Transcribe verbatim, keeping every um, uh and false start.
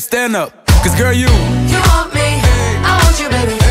stand up. Cause girl, you You want me, I want you, baby.